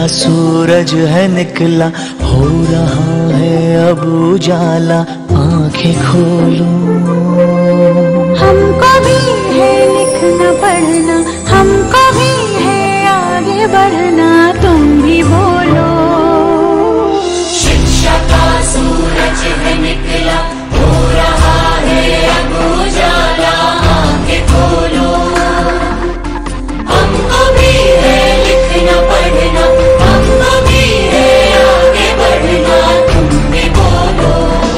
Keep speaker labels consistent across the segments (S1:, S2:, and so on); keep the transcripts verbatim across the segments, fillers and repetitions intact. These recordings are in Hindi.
S1: सूरज है निकला, हो रहा है अब उजाला, आंखें खोलो।
S2: हमको भी है लिखना पढ़ना, हमको भी है आगे बढ़ना, तुम भी बोलो।
S3: शिक्षा का सूरज है निकला, हो रहा है अब उजाला, आंखें खोलो। हमको भी है लिखना पढ़ना, हमको भी है आगे बढ़ना, तुम भी बोलो।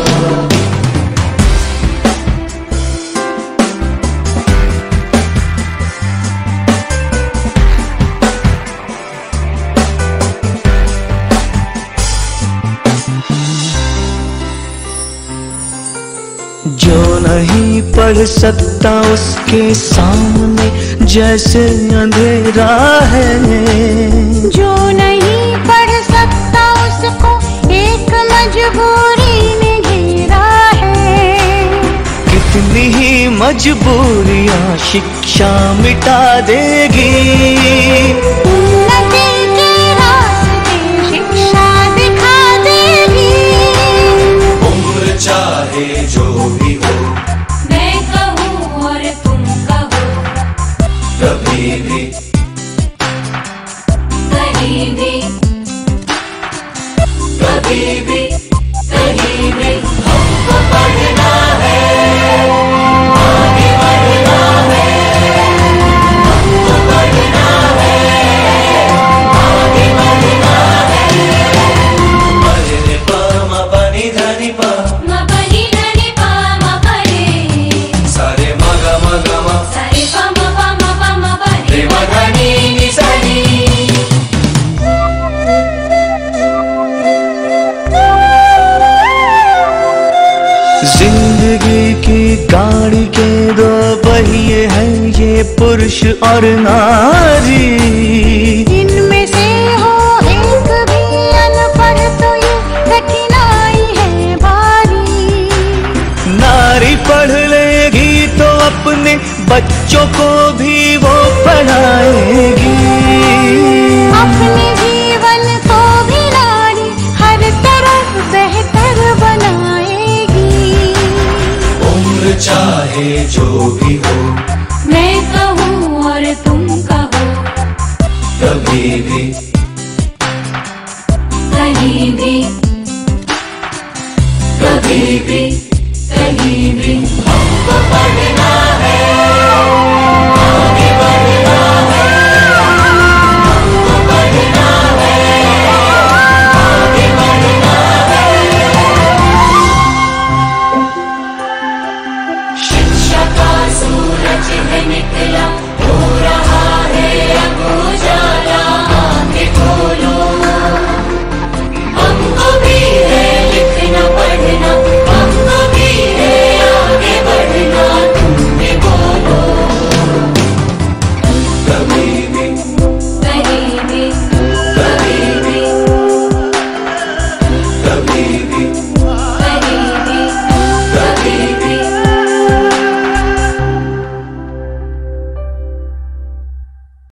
S1: जो नहीं पढ़ सकता उसके सामने जैसे अंधेरा है,
S2: जो नहीं पढ़ सकता उसको एक मजबूरी ने घेरा है।
S1: कितनी ही मजबूरियां शिक्षा मिटा देगी,
S2: उन्नति के रास्ते शिक्षा दिखा देगी।
S3: उम्र चाहे जो भी हो, मैं कहूँ और तुम कहो, कभी भी कहीं भी कभी भी कहीं भी हमको पढ़ना है, आगे बढ़ना है। हमको पढ़ना है, आगे बढ़ना है। पढ़ने पा मा पनी धनी पा, मा पनी धनी पा मा परे, सारे मा गा मा गा मा, सारे पा मा पा मा पा मा पा रे मा धनी नि सा नी।
S1: जिंदगी की गाड़ी के दो पहिए हैं, ये पुरुष और नारी।
S2: इनमें से हो एक भी अनपढ़ तो ये कठिनाई है भारी।
S1: नारी पढ़ लेगी तो अपने बच्चों को भी वो पढ़ाएगी।
S2: अपने जीवन को भी नारी हर तरफ बेहतर बनाएगी।
S3: उम्र चाहे जो भी हो, मैं कहूँ और तुम कहो, कभी भी कहीं भी कभी भी कहीं भी हमको पढ़ना